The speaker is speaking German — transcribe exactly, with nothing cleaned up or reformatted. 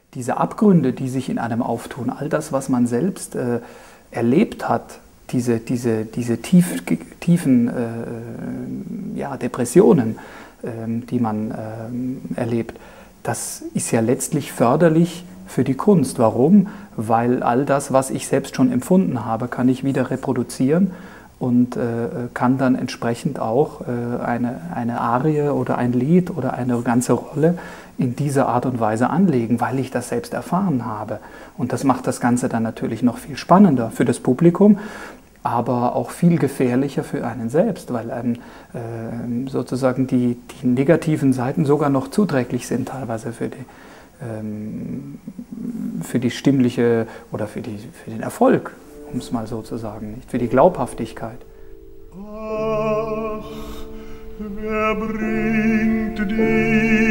diese Abgründe, die sich in einem auftun, all das, was man selbst äh, erlebt hat, diese, diese, diese tief, tiefen äh, ja, Depressionen, äh, die man äh, erlebt, das ist ja letztlich förderlich für die Kunst. Warum? Weil all das, was ich selbst schon empfunden habe, kann ich wieder reproduzieren und äh, kann dann entsprechend auch äh, eine, eine Arie oder ein Lied oder eine ganze Rolle in dieser Art und Weise anlegen, weil ich das selbst erfahren habe. Und das macht das Ganze dann natürlich noch viel spannender für das Publikum, aber auch viel gefährlicher für einen selbst, weil einem äh, sozusagen die, die negativen Seiten sogar noch zuträglich sind teilweise für die, ähm, für die stimmliche oder für, die, für den Erfolg, um es mal so zu sagen, nicht für die Glaubhaftigkeit. Ach, wer bringt die